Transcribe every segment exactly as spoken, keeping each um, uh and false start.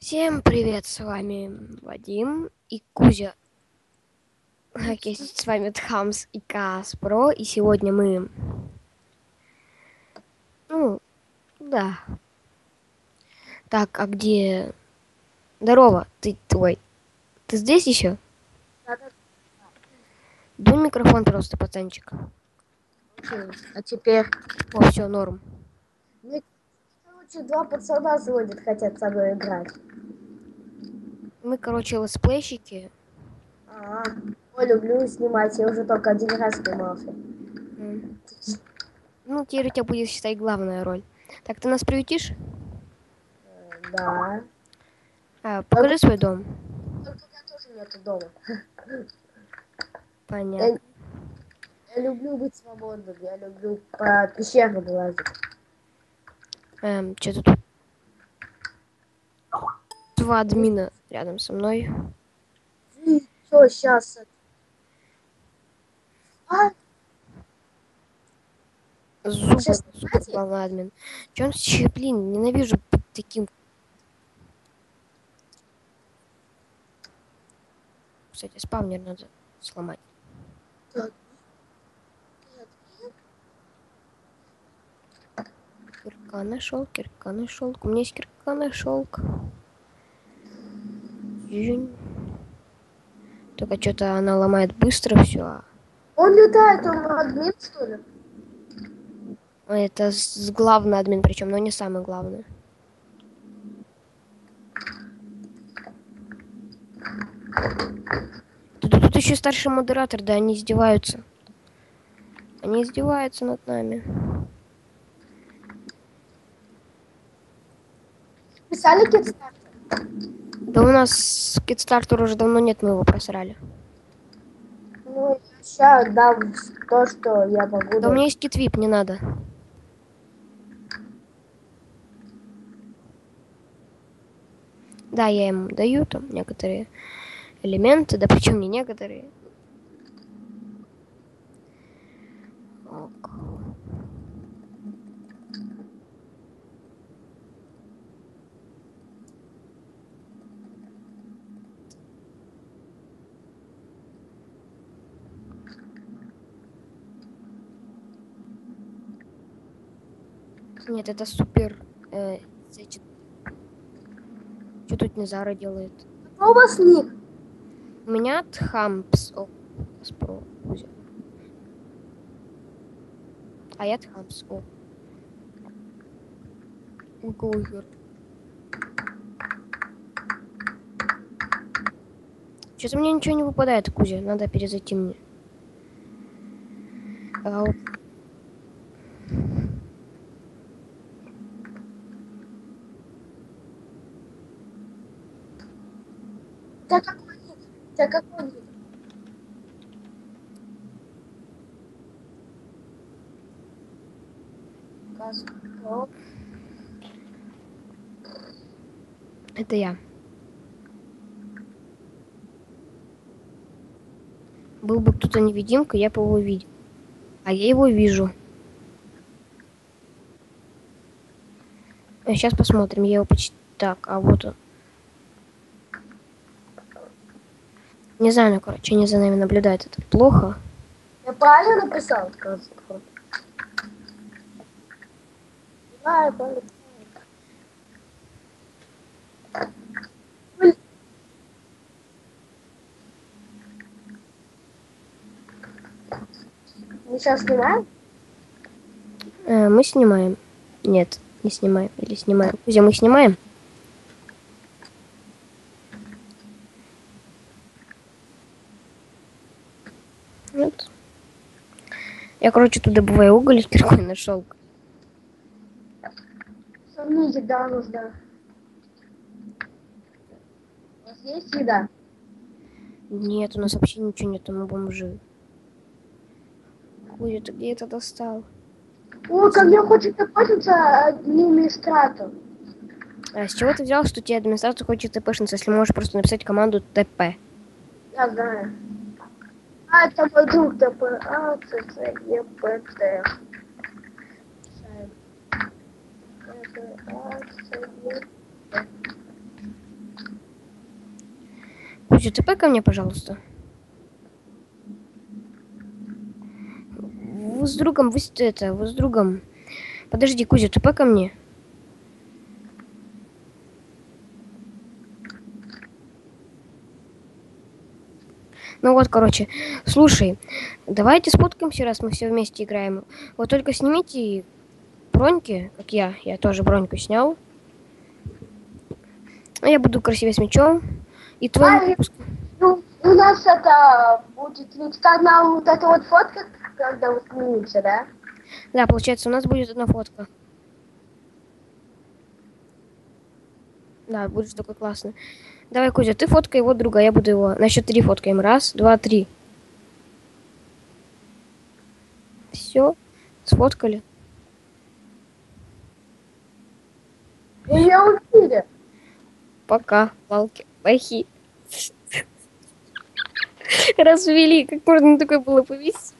Всем привет, с вами Вадим и Кузя. Окей, с вами Тхамс и Каспро, и сегодня мы... Ну, да. Так, а где... Здорово, ты твой. Ты здесь еще? Да-да. Дунь микрофон просто, пацанчик. Окей. А теперь? О, все, норм. Мне, короче, два пацана звонят, хотят со мной играть. Мы, короче, летсплейщики. А, ой, люблю снимать, я уже только один раз снимался. М. Ну, теперь у тебя будет, считай, главная роль. Так, ты нас приютишь? Э, Да. А, Только, покажи свой дом. только у меня тоже нету дома. Я, Понятно. я люблю быть свободным, я люблю по пещерам лазить. Эм, что тут? Два админа рядом со мной. Ты чё сейчас? А, Зубы, сейчас супер снимаете? главный админ. Чем с блин, ненавижу быть таким. Кстати, спавнер надо сломать. Так, нет, нет. Кирка нашел, кирка нашел. У меня есть кирка нашел. Только что-то она ломает быстро все. Он летает, он админ, что ли? Это с главный админ, причем, но не самый главный. Тут, тут еще старший модератор, да, они издеваются. Они издеваются над нами. Писали кидстартер? Да у нас кидстартер уже давно нет, мы его просрали. Ну, я сейчас дам то, что я могу Да у дать. меня есть китвип, не надо. Да, я им даю там некоторые элементы, да причем не некоторые. Ок. Нет, это супер. Э, что тут Низара делает? Кто у вас ник? У меня Тхампс. О, Каспро, Кузя. А я Тхампс. О. Угойгер. Что-то мне ничего не выпадает, Кузя. Надо перезайти мне. А, вот. У тебя какой ник? У тебя какой ник? Каспро. Это я. Был бы кто-то невидимка, я бы его видел. А я его вижу. Сейчас посмотрим. Я его почти... Так, а вот он. Не знаю, ну, короче, они за нами наблюдают. Это плохо. Я правильно написал? Каспро. Да, я правильно. Блин, мы сейчас снимаем? Э, мы снимаем. Нет, не снимаем. Или снимаем. Кузя, мы снимаем? Нет. Я, короче, тут добываю уголь, киркой нашел. Со мной еда нужна. У вас есть еда? Нет, у нас вообще ничего нет, мы бомжи. Кузя, ты где это достал? О, ко мне хочет охотиться администратор. А с чего ты взял, что тебе администрация хочет тпшиться, если можешь просто написать команду тп? Я знаю. А, это мой друг ТП. А, Ц, Ц, Е, П, Т. Кузя, ты ко мне, пожалуйста. Вы с другом, вы с, это, вы с другом. Подожди, Кузя, ты ко мне. Ну вот, короче, слушай, давайте сфоткаемся, раз мы все вместе играем. Вот только снимите броньки, как я. Я тоже броньку снял. А я буду красивее с мячом. И твой... А, ну, у нас это будет ведь канал вот эта вот фотка, когда вы снимете, да? Да, получается, у нас будет одна фотка. Да, будет такой классный. Давай, Кузя, ты фоткай его друга, я буду его. На счет три фоткаем. Раз, два, три. Все, сфоткали. Меня убили. Пока, палки, пахи. Развели, как можно на такое было повесить?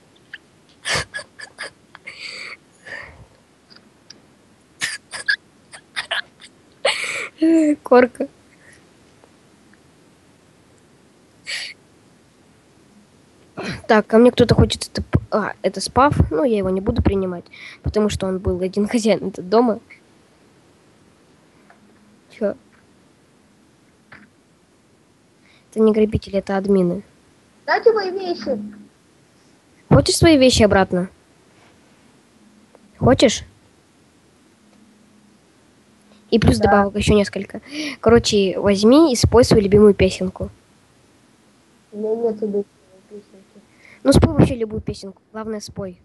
Корка. Так, ко мне кто-то хочет это... А, это спав. Ну, я его не буду принимать, потому что он был один хозяин это дома. Чё? Это не грабители, это админы. Дайте мои вещи. Хочешь свои вещи обратно? Хочешь? И плюс Да. добавок еще несколько. Короче, возьми и спой свою любимую песенку. У меня нет любимой песенки. Ну, спой вообще любую песенку. Главное, спой.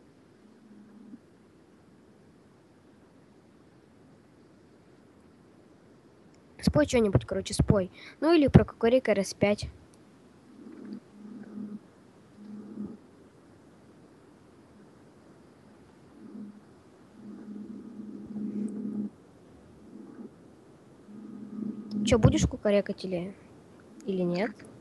Спой что-нибудь, короче, спой. Ну, или про Кукурика раз пять. Че, будешь кукарекать или... или нет?